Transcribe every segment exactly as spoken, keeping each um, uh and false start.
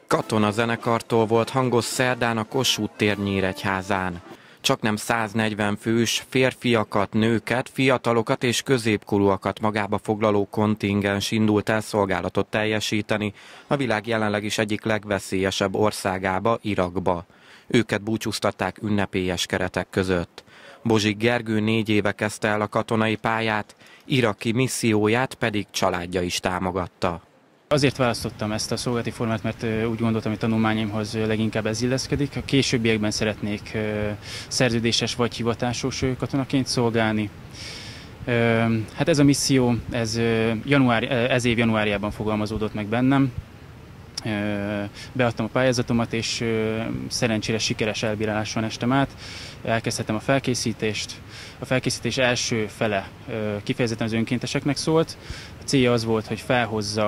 Katonazenekartól volt hangos szerdán a Kossuth tér Nyíregyházán. Csaknem száznegyven fős férfiakat, nőket, fiatalokat és középkorúakat magába foglaló kontingens indult el szolgálatot teljesíteni a világ jelenleg is egyik legveszélyesebb országába, Irakba. Őket búcsúztatták ünnepélyes keretek között. Bozsik Gergő négy éve kezdte el a katonai pályát, iraki misszióját pedig családja is támogatta. Azért választottam ezt a szolgálati formát, mert úgy gondoltam, hogy tanulmányaimhoz leginkább ez illeszkedik. A későbbiekben szeretnék szerződéses vagy hivatásos katonaként szolgálni. Hát ez a misszió, ez, január, ez év januárjában fogalmazódott meg bennem. Beadtam a pályázatomat, és szerencsére sikeres elbíráláson estem át. Elkezdhettem a felkészítést. A felkészítés első fele kifejezetten az önkénteseknek szólt. A célja az volt, hogy felhozza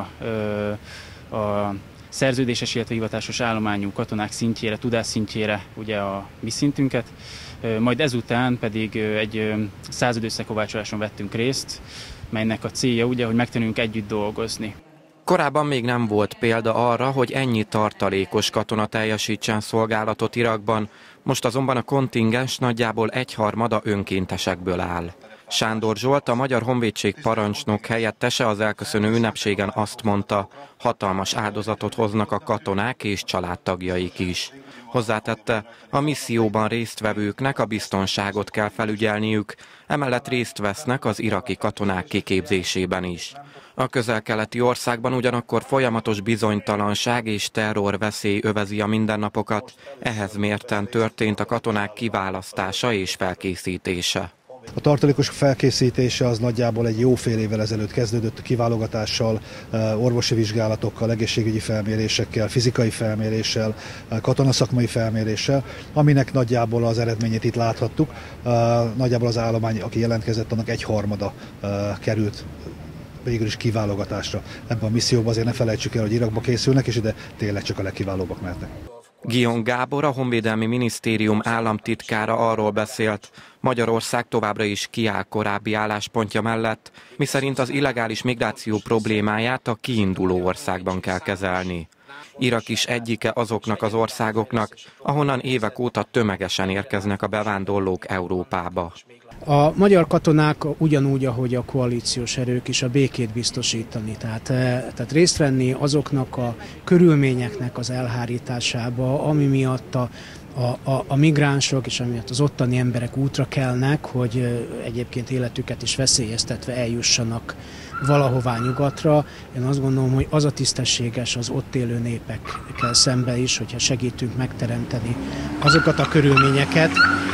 a szerződéses, illetve hivatásos állományú katonák szintjére, tudásszintjére ugye a mi szintünket. Majd ezután pedig egy századösszekovácsoláson vettünk részt, melynek a célja ugye, hogy megtanulunk együtt dolgozni. Korábban még nem volt példa arra, hogy ennyi tartalékos katona teljesítsen szolgálatot Irakban, most azonban a kontingens nagyjából egyharmada önkéntesekből áll. Sándor Zsolt, a Magyar Honvédség parancsnok helyettese az elköszönő ünnepségen azt mondta, hatalmas áldozatot hoznak a katonák és családtagjaik is. Hozzátette, a misszióban résztvevőknek a biztonságot kell felügyelniük, emellett részt vesznek az iraki katonák kiképzésében is. A közel-keleti országban ugyanakkor folyamatos bizonytalanság és terrorveszély övezi a mindennapokat, ehhez mérten történt a katonák kiválasztása és felkészítése. A tartalékos felkészítése az nagyjából egy jó fél évvel ezelőtt kezdődött kiválogatással, orvosi vizsgálatokkal, egészségügyi felmérésekkel, fizikai felméréssel, katonaszakmai felméréssel, aminek nagyjából az eredményét itt láthattuk. Nagyjából az állomány, aki jelentkezett, annak egyharmada került végül is kiválogatásra. Ebben a misszióban azért ne felejtsük el, hogy Irakba készülnek, és ide tényleg csak a legkiválóbbak mehetnek. Guillaume Gábor, a Honvédelmi Minisztérium államtitkára arról beszélt, Magyarország továbbra is kiáll korábbi álláspontja mellett, miszerint az illegális migráció problémáját a kiinduló országban kell kezelni. Irak is egyike azoknak az országoknak, ahonnan évek óta tömegesen érkeznek a bevándorlók Európába. A magyar katonák ugyanúgy, ahogy a koalíciós erők is a békét biztosítani, tehát, tehát részt venni azoknak a körülményeknek az elhárításába, ami miatt a, a, a, a migránsok és amiatt az ottani emberek útra kelnek, hogy egyébként életüket is veszélyeztetve eljussanak valahová nyugatra. Én azt gondolom, hogy az a tisztességes az ott élő népekkel szembe is, hogyha segítünk megteremteni azokat a körülményeket,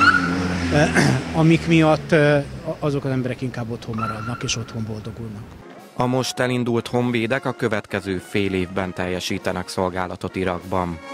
amik miatt azok az emberek inkább otthon maradnak és otthon boldogulnak. A most elindult honvédek a következő fél évben teljesítenek szolgálatot Irakban.